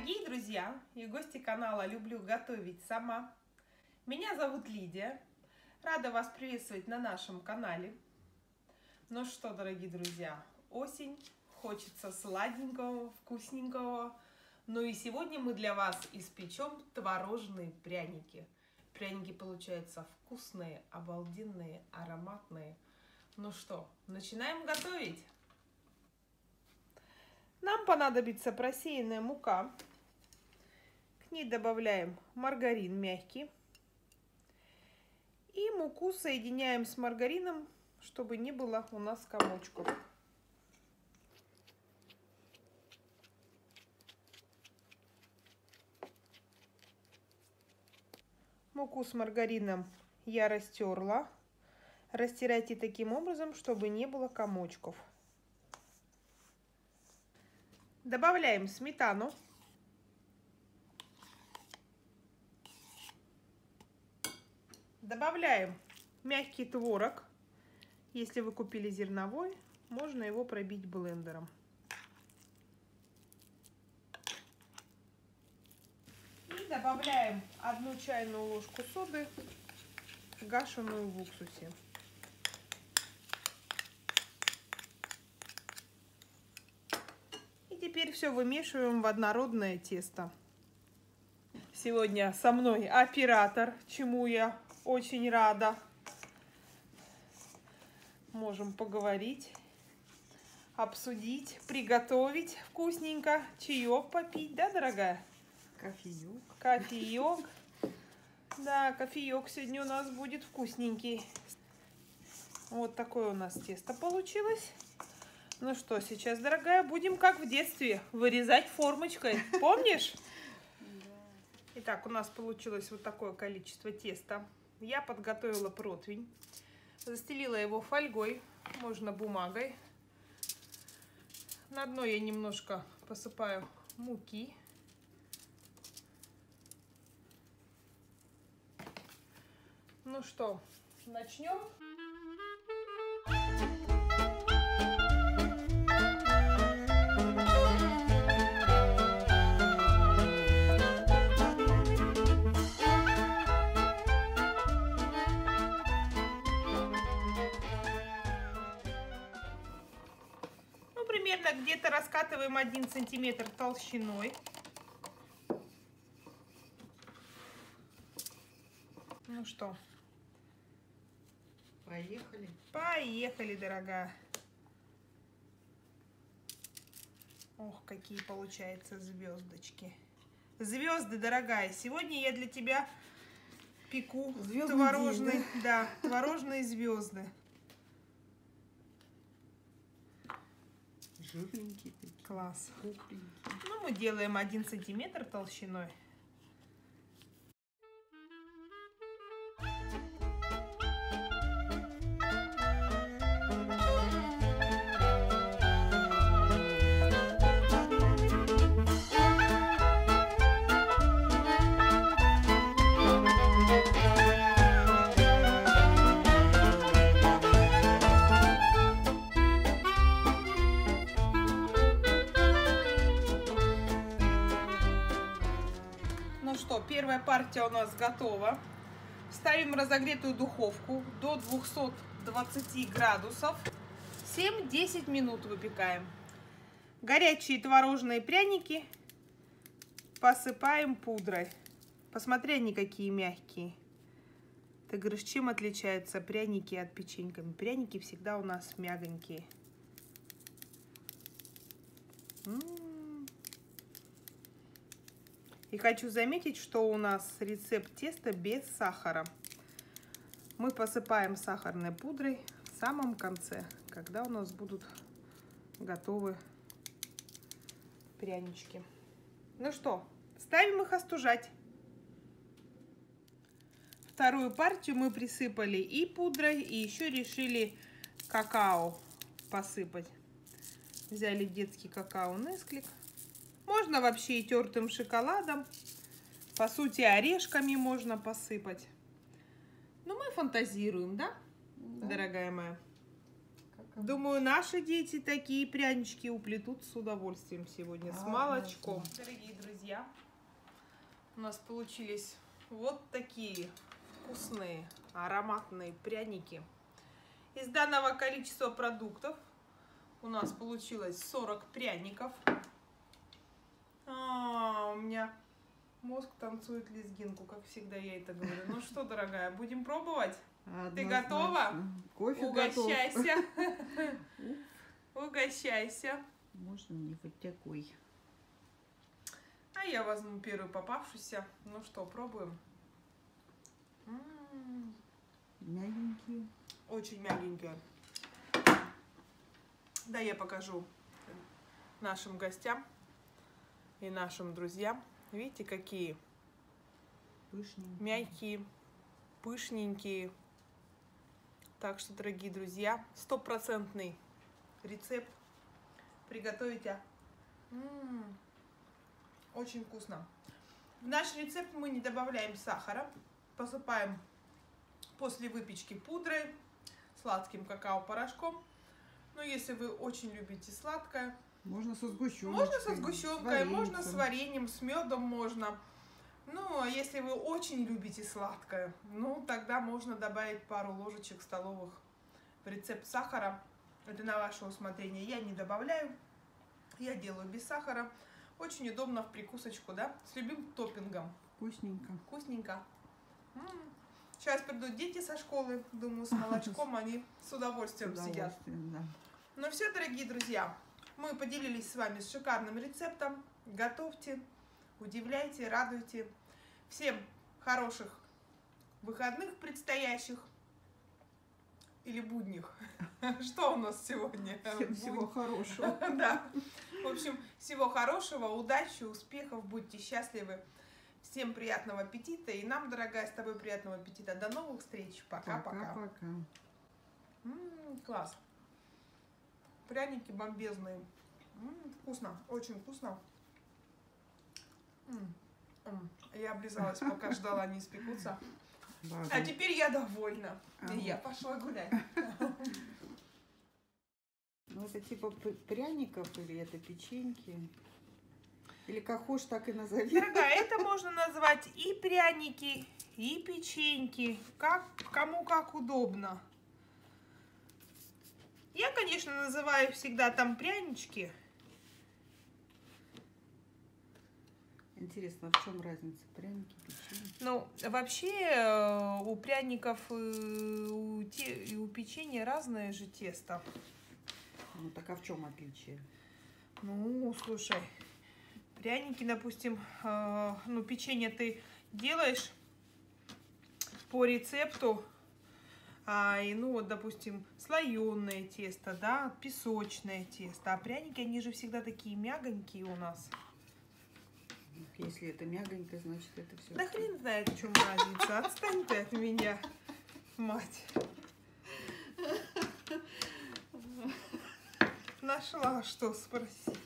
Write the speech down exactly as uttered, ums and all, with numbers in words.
Дорогие друзья и гости канала «Люблю готовить сама». Меня зовут Лидия. Рада вас приветствовать на нашем канале. Ну что, дорогие друзья, осень, хочется сладенького, вкусненького. Ну и сегодня мы для вас испечем творожные пряники. Пряники получаются вкусные, обалденные, ароматные. Ну что, начинаем готовить? Нам понадобится просеянная мука. К ней добавляем маргарин мягкий. И муку соединяем с маргарином, чтобы не было у нас комочков. Муку с маргарином я растерла. Растирайте таким образом, чтобы не было комочков. Добавляем сметану. Добавляем мягкий творог. Если вы купили зерновой, можно его пробить блендером. И добавляем одну чайную ложку соды, гашеную в уксусе. Теперь все вымешиваем в однородное тесто. Сегодня со мной оператор, чему я очень рада. Можем поговорить, обсудить, приготовить вкусненько, чаек попить, да, дорогая? Кофеек. Кофеек. Да, кофеек сегодня у нас будет вкусненький. Вот такое у нас тесто получилось. Ну что, сейчас, дорогая, будем как в детстве вырезать формочкой. Помнишь? Да. Итак, у нас получилось вот такое количество теста. Я подготовила противень. Застелила его фольгой, можно бумагой. На дно я немножко посыпаю муки. Ну что, начнем? Примерно где-то раскатываем один сантиметр толщиной. Ну что, поехали. Поехали, дорогая. Ох, какие получаются звездочки. Звезды, дорогая. Сегодня я для тебя пеку Звездный творожные, день, да? Да, творожные звезды. Жирненькие такие. Класс. Пухленькие. Ну, мы делаем один сантиметр толщиной. Первая партия у нас готова. Ставим разогретую духовку до двухсот двадцати градусов. семь-десять минут выпекаем. Горячие творожные пряники посыпаем пудрой. Посмотри, они какие мягкие. Ты говоришь, чем отличаются пряники от печеньками? Пряники всегда у нас мягонькие. М-м-м. И хочу заметить, что у нас рецепт теста без сахара. Мы посыпаем сахарной пудрой в самом конце, когда у нас будут готовы прянички. Ну что, ставим их остужать. Вторую партию мы присыпали и пудрой, и еще решили какао посыпать. Взяли детский какао Nesquik. Можно вообще и тертым шоколадом. По сути, орешками можно посыпать. Но мы фантазируем, да, да, дорогая моя? Как Думаю, наши дети такие прянички уплетут с удовольствием сегодня, с молочком. Дорогие друзья, у нас получились вот такие вкусные, ароматные пряники. Из данного количества продуктов у нас получилось сорок пряников. А, у меня мозг танцует лезгинку, как всегда я это говорю. Ну что, дорогая, будем пробовать? Однозначно. Ты готова? Кофе Угощайся. готов. Угощайся. Можно мне вот такой? А я возьму первую попавшуюся. Ну что, пробуем? М-м-м. Мягенькие. Очень мягенькие. Да, я покажу нашим гостям и нашим друзьям. Видите, какие Пышненькие. мягкие, пышненькие. Так что, дорогие друзья, стопроцентный рецепт. Приготовите. М-м-м. Очень вкусно. В наш рецепт мы не добавляем сахара. Посыпаем после выпечки пудрой, сладким какао-порошком. Но если вы очень любите сладкое, можно со сгущенкой. Можно со сгущенкой, можно с вареньем, с медом можно. Ну, а если вы очень любите сладкое, ну, тогда можно добавить пару ложечек столовых в рецепт сахара. Это на ваше усмотрение. Я не добавляю. Я делаю без сахара. Очень удобно в прикусочку, да? С любым топпингом. Вкусненько. Вкусненько. М-м. Сейчас придут дети со школы. Думаю, с молочком они с удовольствием, С сидят. удовольствием, да. Ну все, дорогие друзья. Мы поделились с вами с шикарным рецептом. Готовьте, удивляйте, радуйте. Всем хороших выходных предстоящих. Или будних. Что у нас сегодня? Всем всего хорошего. Да. В общем, всего хорошего, удачи, успехов, будьте счастливы. Всем приятного аппетита. И нам, дорогая, с тобой приятного аппетита. До новых встреч. Пока-пока. Пока-пока. М-м, класс. Пряники бомбезные. М-м, вкусно, очень вкусно. М-м. Я облизалась, пока ждала, они испекутся. Ладно. А теперь я довольна. Ага. И я пошла гулять. Ну, это типа пряников или это печеньки? Или как хочешь, так и назови. Дорогая, это можно назвать и пряники, и печеньки. Как, кому как удобно. Я, конечно, называю всегда там прянички. Интересно, в чем разница? Пряники, печеньки? Ну, вообще у пряников и у, те, и у печенья разное же тесто. Ну, так а в чем отличие? Ну, слушай, пряники, допустим, э, ну, печенье ты делаешь по рецепту, а, и, ну, вот, допустим, слоеное тесто, да, песочное тесто, а пряники, они же всегда такие мягонькие у нас. Если это мягонько, значит это все. Да хрен знает, в чем разница, отстань ты от меня, мать. Нашла, что спросить.